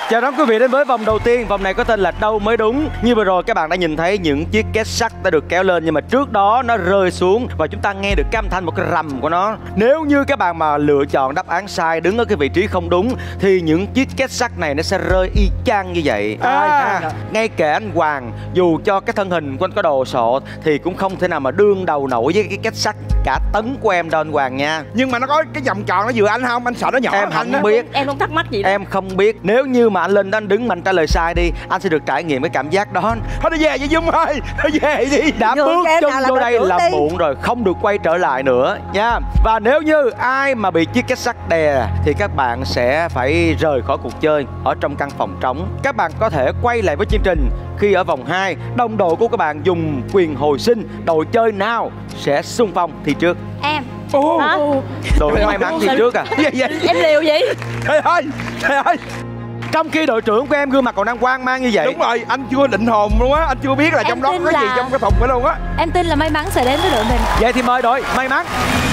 Chào đón quý vị đến với vòng đầu tiên. Vòng này có tên là Đâu Mới Đúng. Như vừa rồi các bạn đã nhìn thấy những chiếc két sắt đã được kéo lên, nhưng mà trước đó nó rơi xuống và chúng ta nghe được cái âm thanh, một cái rầm của nó. Nếu như các bạn mà lựa chọn đáp án sai, đứng ở cái vị trí không đúng, thì những chiếc két sắt này nó sẽ rơi y chang như vậy. Ngay cả anh Hoàng, dù cho cái thân hình của anh có đồ sộ thì cũng không thể nào mà đương đầu nổi với cái két sắt cả tấn của em đâu anh Hoàng nha. Nhưng mà nó có cái vòng tròn nó vừa anh không? Anh sợ nó nhỏ. Em không biết. Em không thắc mắc gì đó. Em không biết. Nếu như mà anh lên đó anh đứng mà anh trả lời sai đi, anh sẽ được trải nghiệm cái cảm giác đó. Thôi đi về vậy Dung ơi, thôi về đi. Đã bước chân vô đây là muộn rồi, không được quay trở lại nữa nha. Và nếu như ai mà bị chiếc két sắt đè thì các bạn sẽ phải rời khỏi cuộc chơi ở trong căn phòng trống. Các bạn có thể quay lại với chương trình khi ở vòng 2 đồng đội của các bạn dùng quyền hồi sinh. Đội chơi nào sẽ xung phong thi trước? Em. Hả? Đội may mắn thi trước à? Em liều gì? Trời ơi. Trong khi đội trưởng của em gương mặt còn đang hoang mang như vậy. Đúng rồi, anh chưa định hồn luôn á. Anh chưa biết là trong đó có cái gì trong cái thùng đó luôn á. Em tin là may mắn sẽ đến với đội mình. Vậy thì mời đội may mắn.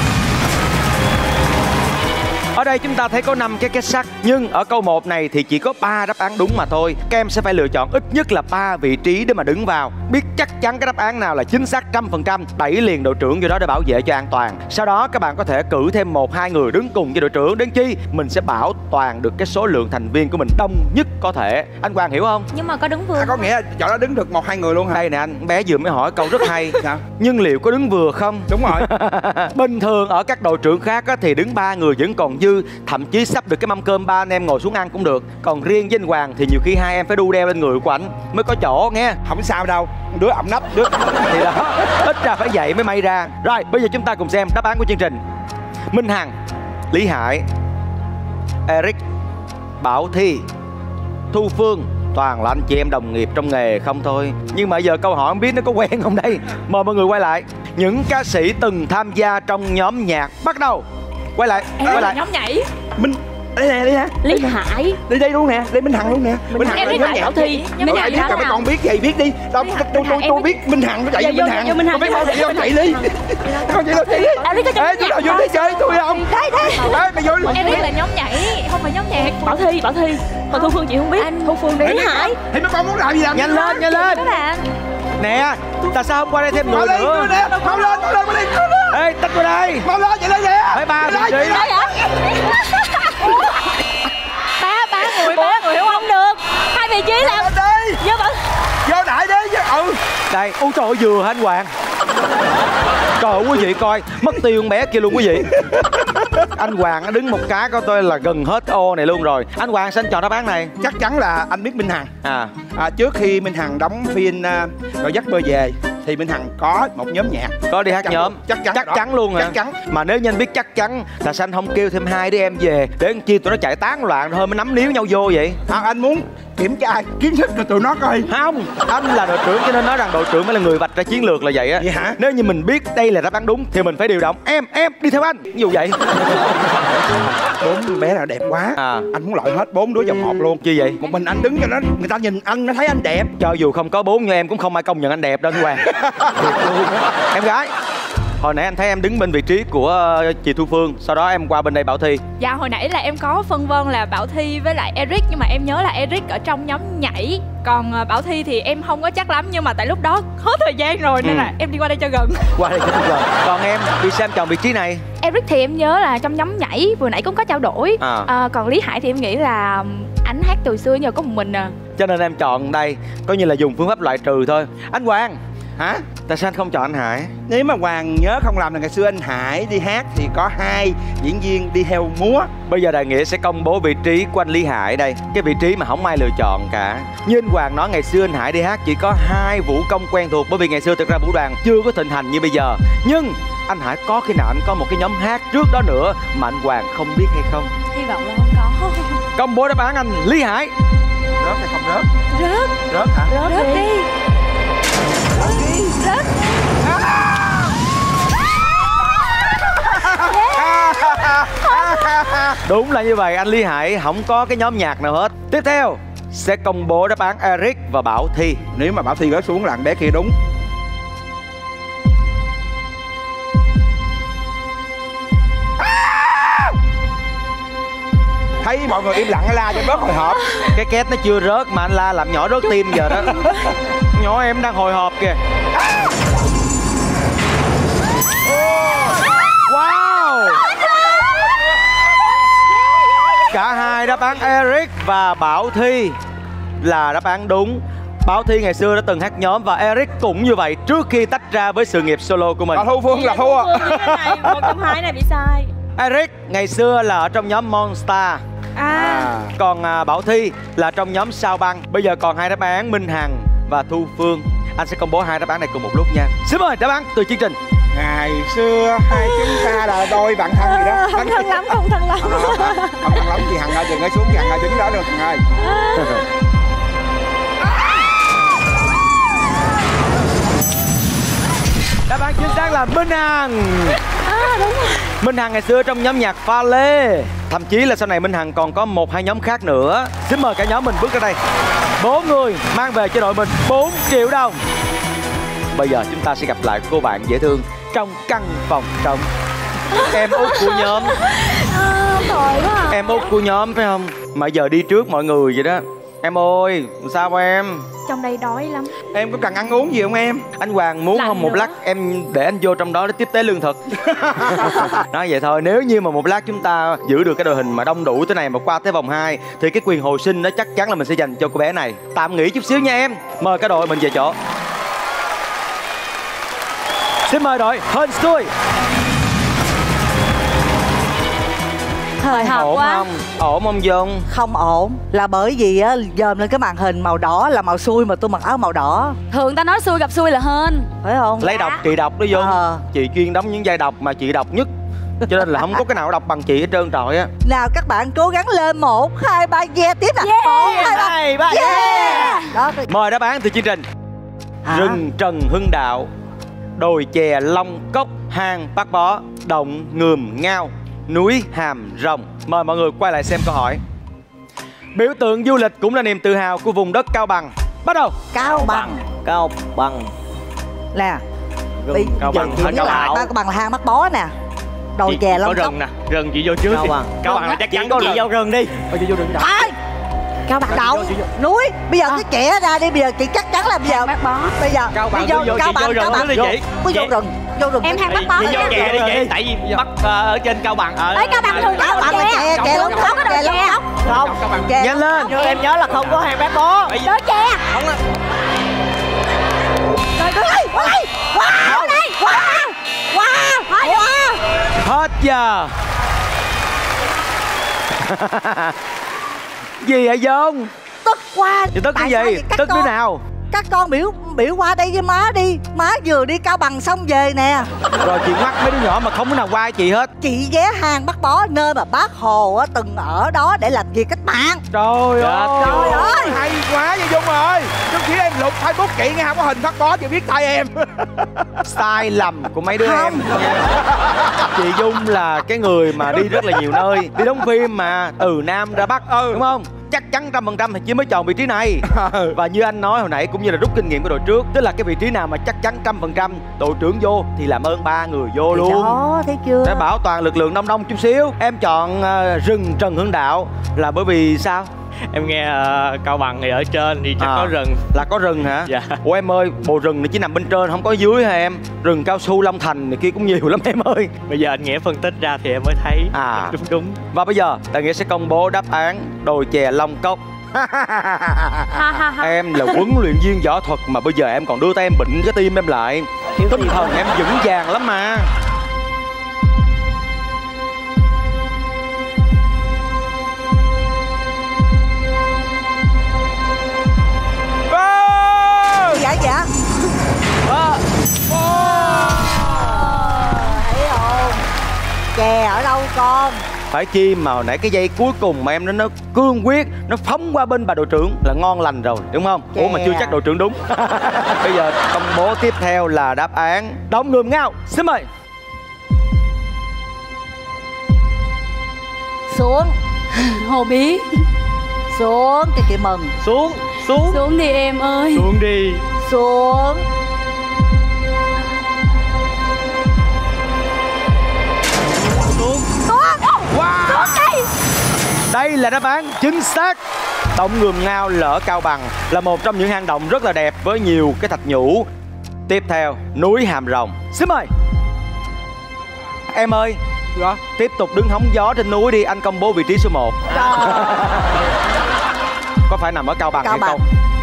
Ở đây chúng ta thấy có 5 cái két sắt, nhưng ở câu 1 này thì chỉ có 3 đáp án đúng mà thôi. Các em sẽ phải lựa chọn ít nhất là 3 vị trí để mà đứng vào. Biết chắc chắn cái đáp án nào là chính xác 100%, đẩy liền đội trưởng vô đó để bảo vệ cho an toàn. Sau đó các bạn có thể cử thêm 1-2 người đứng cùng với đội trưởng, đến chi mình sẽ bảo toàn được cái số lượng thành viên của mình đông nhất có thể. Anh Hoàng hiểu không? Nhưng mà có đứng vừa. Có nghĩa là chỗ đó đứng được 1-2 người luôn hả? Đây nè anh, bé vừa mới hỏi câu rất hay. Nhưng liệu có đứng vừa không? Đúng rồi. Bình thường ở các đội trưởng khác á, thì đứng 3 người vẫn còn dư, thậm chí sắp được cái mâm cơm 3 anh em ngồi xuống ăn cũng được. Còn riêng với anh Hoàng thì nhiều khi 2 em phải đu đeo lên người của ảnh mới có chỗ nghe. Không sao đâu, đứa ẩm nấp, đứa thì đó, ít ra phải vậy mới may ra. Rồi, bây giờ chúng ta cùng xem đáp án của chương trình. Minh Hằng, Lý Hải, Eric, Bảo Thi, Thu Phương, toàn là anh chị em đồng nghiệp trong nghề không thôi. Nhưng mà giờ câu hỏi không biết nó có quen không đây. Mời mọi người quay lại. Những ca sĩ từng tham gia trong nhóm nhạc. Bắt đầu. Quay lại. Quay lại. Nhóm nhảy. Minh đây nè, đây nè. Lý Hải. Đây luôn nè, đây Minh Hằng luôn nè. Minh Hằng là nhóm nhạc. Bảo Thi. Minh Hằng biết là mấy con biết vậy biết đi. Đâu tôi biết Minh Hằng, nó chạy Minh Hằng. Tôi biết bao giờ chạy đi. Con chạy đi. Ê, tôi vô đi chơi tôi không? Đây. Ê, mày vô. Em biết là nhóm nhảy, không phải nhóm nhạc. Bảo Thi. Còn Thu Phương chị không biết. Thu Phương đi. Lý Hải. Thì mấy con muốn làm gì làm? Nhanh lên. Các bạn. Nè, tại sao không qua đây thêm người nữa? Mau lên. Ê, tách qua đây. Mau lên vậy lên nè. Phải 3 vị trí. Ba người không được. 2 vị trí là vô đại đi. Đây, ôi trời ơi, vừa hả anh Hoàng? Trời ơi quý vị coi, mất tiêu con bé kia luôn quý vị. Anh Hoàng nó đứng một cái có tôi là gần hết ô này luôn rồi. Anh Hoàng xin chọn đáp án này. Chắc chắn là anh biết Minh Hằng. Trước khi Minh Hằng đóng phim Rồi Dắt Bơ Về thì Minh Hằng có một nhóm nhạc. Có đi hát nhóm. Chắc chắn luôn hả? Chắc chắn. Mà nếu như anh biết chắc chắn là sao anh không kêu thêm 2 đứa em về để anh chi tụi nó chạy tán loạn thôi mới nắm níu nhau vô vậy? Anh muốn kiểm tra kiến thức của tụi nó coi. Không, anh là đội trưởng cho nên nói rằng đội trưởng mới là người vạch ra chiến lược là vậy á. Vậy hả? Nếu như mình biết đây là đáp án đúng thì mình phải điều động em đi theo anh. Ví dụ vậy. 4 bé là đẹp quá. Anh muốn loại hết 4 đứa vào một luôn. Chi vậy? Một mình anh đứng cho nó, người ta nhìn anh nó thấy anh đẹp. Cho dù không có 4 như em cũng không ai công nhận anh đẹp đâu anh Hoàng. Em gái, hồi nãy anh thấy em đứng bên vị trí của chị Thu Phương, sau đó em qua bên đây Bảo Thi. Dạ hồi nãy là em có phân vân là Bảo Thi với lại Eric, nhưng mà em nhớ là Eric ở trong nhóm nhảy, còn Bảo Thi thì em không có chắc lắm, nhưng mà tại lúc đó hết thời gian rồi nên là em đi qua đây cho gần. Qua đây cho gần. Còn em vì sao em chọn vị trí này? Eric thì em nhớ là trong nhóm nhảy vừa nãy cũng có trao đổi. Còn Lý Hải thì em nghĩ là ảnh hát từ xưa nhờ có một mình cho nên em chọn đây, coi như là dùng phương pháp loại trừ thôi. Anh Hoàng. Hả? Tại sao anh không chọn anh Hải? Nếu mà Hoàng nhớ không làm là ngày xưa anh Hải đi hát thì có 2 diễn viên đi theo múa. Bây giờ Đại Nghĩa sẽ công bố vị trí của anh Lý Hải đây. Cái vị trí mà không ai lựa chọn cả. Như anh Hoàng nói, ngày xưa anh Hải đi hát chỉ có 2 vũ công quen thuộc, bởi vì ngày xưa thực ra vũ đoàn chưa có thịnh hành như bây giờ. Nhưng anh Hải có khi nào anh có một cái nhóm hát trước đó nữa mà anh Hoàng không biết hay không? Hy vọng là không có. Công bố đáp án anh Lý Hải. Rớt hay không rớt? Rớt hả? Rớt đi. Rớt. Đúng là như vậy, anh Lý Hải không có cái nhóm nhạc nào hết. Tiếp theo sẽ công bố đáp án Eric và Bảo Thi. Nếu mà Bảo Thi rớt xuống là bé kia đúng. Thấy mọi người im lặng la cho bớt hồi hộp. Cái két nó chưa rớt mà anh la làm nhỏ rớt tim giờ đó. Nhỏ em đang hồi hộp kìa. Wow. Cả hai đáp án Eric và Bảo Thi là đáp án đúng. Bảo Thi ngày xưa đã từng hát nhóm và Eric cũng như vậy trước khi tách ra với sự nghiệp solo của mình. Thu Phương là thua. Một trong hai này bị sai. Eric ngày xưa là ở trong nhóm Monster. Còn Bảo Thi là trong nhóm Sao Băng. Bây giờ còn hai đáp án Minh Hằng và Thu Phương. Anh sẽ công bố hai đáp án này cùng một lúc nha. Xin mời đáp án từ chương trình. Ngày xưa hai chúng ta là đôi bạn thân gì đó. Không thân lắm, không thân lắm. Không thân lắm chị Hằng ơi, đừng nói xuống chị Hằng ơi, đứng đó được Hằng ơi. Đáp án chính xác là Minh Hằng. Đúng rồi. Minh Hằng ngày xưa trong nhóm nhạc Pha Lê. Thậm chí là sau này Minh Hằng còn có 1-2 nhóm khác nữa. Xin mời cả nhóm mình bước ra đây. 4 người mang về cho đội mình 4 triệu đồng. Bây giờ chúng ta sẽ gặp lại cô bạn dễ thương trong căn phòng trống. Em út của nhóm. Em út của nhóm phải không? Mà giờ đi trước mọi người vậy đó. Em ơi, sao em? Trong đây đói lắm. Em có cần ăn uống gì không em? Anh Hoàng muốn Lạnh không một nữa. lát em để anh vô trong đó để tiếp tế lương thực. Nói vậy thôi, nếu như mà một lát chúng ta giữ được cái đội hình mà đông đủ thế này mà qua tới vòng 2 thì cái quyền hồi sinh đó chắc chắn là mình sẽ dành cho cô bé này. Tạm nghỉ chút xíu nha em. Mời cả đội mình về chỗ. Xin mời đội Hên Xui. Thời hợp Ổn quá. không? Ổn không Dung? Không ổn là bởi vì á dòm lên cái màn hình màu đỏ là màu xui mà tôi mặc áo màu đỏ, Thường ta nói xui gặp xui là hên. phải không? Lấy đọc chị đọc đó Dung. Ờ. Chị chuyên đóng những vai đọc mà chị đọc nhất, cho nên là không có cái nào đọc bằng chị hết trơn trọi á. Nào các bạn cố gắng lên 1, 2, 3 yeah tiếp nè. 1, 2, 3 yeah. Đó. Mời đáp án từ chương trình. Hả? Rừng Trần Hưng Đạo, đồi chè Long Cốc, hang Bác Bó, động Ngườm Ngao, núi Hàm Rồng. Mời mọi người quay lại xem câu hỏi. Biểu tượng du lịch cũng là niềm tự hào của vùng đất Cao Bằng. Bắt đầu. Cao Bằng. Cao Bằng. Nè. Bây Cao giờ Bằng, chị Cao nói là Bằng. Cao Bằng là hang Bác Bó nè. Đồi chè Long Cốc. Rừng nè, rừng chị vô trước. Cao Bằng. Cao Bằng là chắc chắn có chị vô rừng đi. Chị vô rừng Thôi. Cao Bằng động núi. Bây giờ cái trẻ ra đi, bây giờ chị chắc chắn là bây giờ Bác Bó. bây giờ Cao Bằng, đi vô chị Cao Bằng, vô Cao rừng Bằng đi chị. vô rừng, vô rừng. Em hang Bác Bó. Chị vô chè đi chị, tại vì bắt ở trên Cao Bằng. Ê, Cao Bằng thường Cao Bằng là chè, chè Long Cốc, chè Long Cốc. Không, Chè. Nhanh lên. như em nhớ là không có hang Bác Bó. Đỡ chè. Không là Hết giờ. Gì vậy Dung? Tức quá. Chị tức cái Tại sao gì? vậy các Tức đứa con? nào? Các con biểu qua đây với má đi. Má vừa đi Cao Bằng xong về nè. Rồi chị ngoắt mấy đứa nhỏ mà không có nào qua chị hết. Chị ghé hang Bác Bó, nơi mà Bác Hồ á, từng ở đó để làm việc cách mạng. Trời ơi. Trời ơi. Hay quá vậy Dung ơi. Trước khi em lục Facebook chị nghe không có hình Bác Bó chị biết tay em. Sai lầm của mấy đứa Không. em nha. Chị Dung là cái người mà đi rất là nhiều nơi, đi đóng phim mà từ Nam ra Bắc, đúng không? Chắc chắn 100% thì chỉ mới chọn vị trí này. Và như anh nói hồi nãy cũng như là rút kinh nghiệm của đội trước, tức là cái vị trí nào mà chắc chắn 100% đội trưởng vô thì làm ơn 3 người vô luôn. Đó, thấy chưa? Để bảo toàn lực lượng đông đông chút xíu. Em chọn rừng Trần Hưng Đạo là bởi vì sao? em nghe Cao Bằng thì ở trên thì chắc có rừng. Là có rừng hả? Dạ. Ủa em ơi, bộ rừng này chỉ nằm bên trên không có dưới hả em? Rừng cao su Long Thành này kia cũng nhiều lắm em ơi. Bây giờ anh Nghĩa phân tích ra thì em mới thấy À. đúng. Và bây giờ Đại Nghĩa sẽ công bố đáp án đồi chè Long Cốc. Em là huấn luyện viên võ thuật mà bây giờ em còn đưa tay em bịnh cái tim em lại. Tinh thần em vững vàng lắm mà. Dạ dạ. Thấy không? Chè ở đâu con? Phải chi mà hồi nãy cái giây cuối cùng mà em nó cương quyết, nó phóng qua bên bà đội trưởng là ngon lành rồi, đúng không? Ủa mà chưa chắc đội trưởng đúng. Bây giờ công bố tiếp theo là đáp án Động Ngườm Ngao. Xin mời. Xuống. Hồ Bí. Xuống cho chị mừng. Xuống Xuống đi em ơi. xuống đi. Xuống. Wow. Đây đây là đáp án chính xác. Động Ngườm Ngao Lỡ Cao Bằng là một trong những hang động rất là đẹp với nhiều cái thạch nhũ. Tiếp theo, núi Hàm Rồng. Xin mời. Em ơi, tiếp tục đứng hóng gió trên núi đi, anh công bố vị trí số 1. Có phải nằm ở Cao Bằng hay không?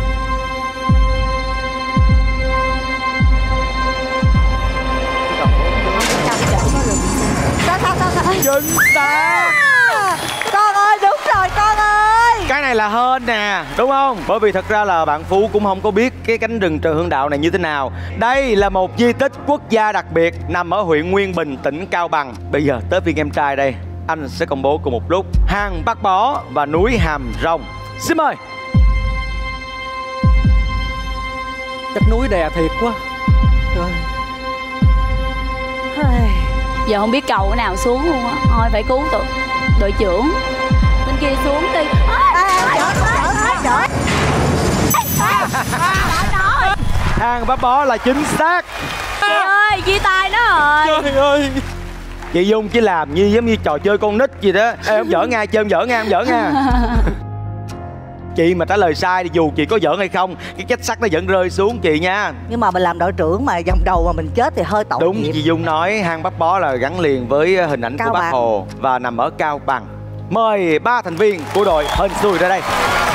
Chính xác. Con ơi, đúng rồi con ơi. Cái này là hên nè, đúng không? Bởi vì thật ra là bạn Phú cũng không có biết cái cánh rừng Trần Hưng Đạo này như thế nào. Đây là một di tích quốc gia đặc biệt nằm ở huyện Nguyên Bình, tỉnh Cao Bằng. Bây giờ tới phiên em trai đây, anh sẽ công bố cùng một lúc hang Bác Bó và núi Hàm Rồng. Xin mời. Chắc núi đè thiệt quá. Giờ không biết cầu cái nào xuống luôn á. Thôi phải cứu đội trưởng bên kia xuống đi. Hang Bác Bó là chính xác. Chị ơi, chia tay nó rồi. Trời ơi. Chị Dung chỉ làm như giống như trò chơi con nít gì đó. Ê, không giỡn nha, chơi không giỡn nha, không giỡn nha. Chị mà trả lời sai thì dù chị có giỡn hay không, cái kết sắt nó vẫn rơi xuống chị nha. Nhưng mà mình làm đội trưởng mà vòng đầu mà mình chết thì hơi tội Đúng, nghiệp. chị Dung nói hang Bác Bó là gắn liền với hình ảnh Cao của Bác Bằng. Hồ và nằm ở Cao Bằng. Mời 3 thành viên của đội hên xui ra đây.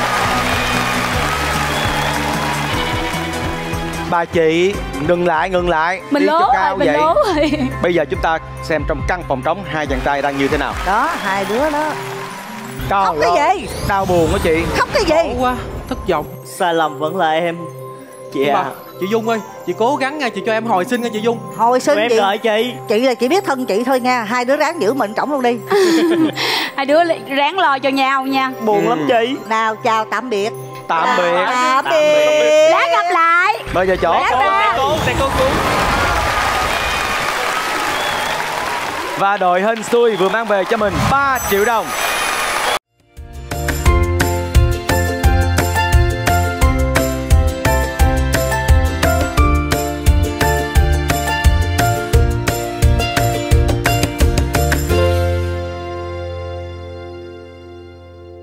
Bà chị ngừng lại. Mình Đi lố cho rồi, cao mình vậy. lố rồi. Bây giờ chúng ta xem trong căn phòng trống hai chàng trai đang như thế nào. Đó, hai đứa đó. Trời Khóc cái ơi, gì? đau buồn đó chị. Khóc cái gì? Khổ quá, thất vọng. Sai lầm vẫn là em. Chị à. Chị Dung ơi, chị cố gắng nha, chị cho em hồi sinh nha chị Dung. Hồi sinh Em chị. đợi chị. Chị là chỉ biết thân chị thôi nha. Hai đứa ráng giữ mình trỏng luôn đi. Hai đứa ráng lo cho nhau nha. Buồn lắm chị. Nào, chào tạm biệt. Tạm biệt. Tạm biệt. Lát gặp lại. Bây giờ chỗ. Sẽ cố cứu. Và đội hên xui vừa mang về cho mình 3 triệu đồng.